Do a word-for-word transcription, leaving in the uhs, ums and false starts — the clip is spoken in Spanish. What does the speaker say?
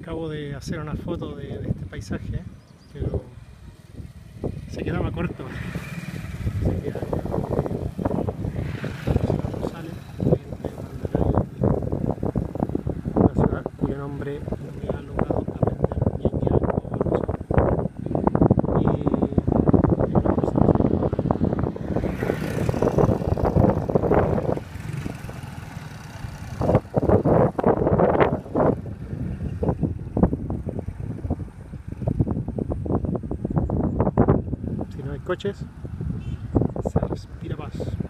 Acabo de hacer una foto de, de este paisaje, pero se quedaba corto. Se queda no sale. Estoy entre Mandalay y una ciudad cuyo nombre no me ha logrado aprender bien ya como Barroso. Y hay una persona que si no hay coches, se respira paz.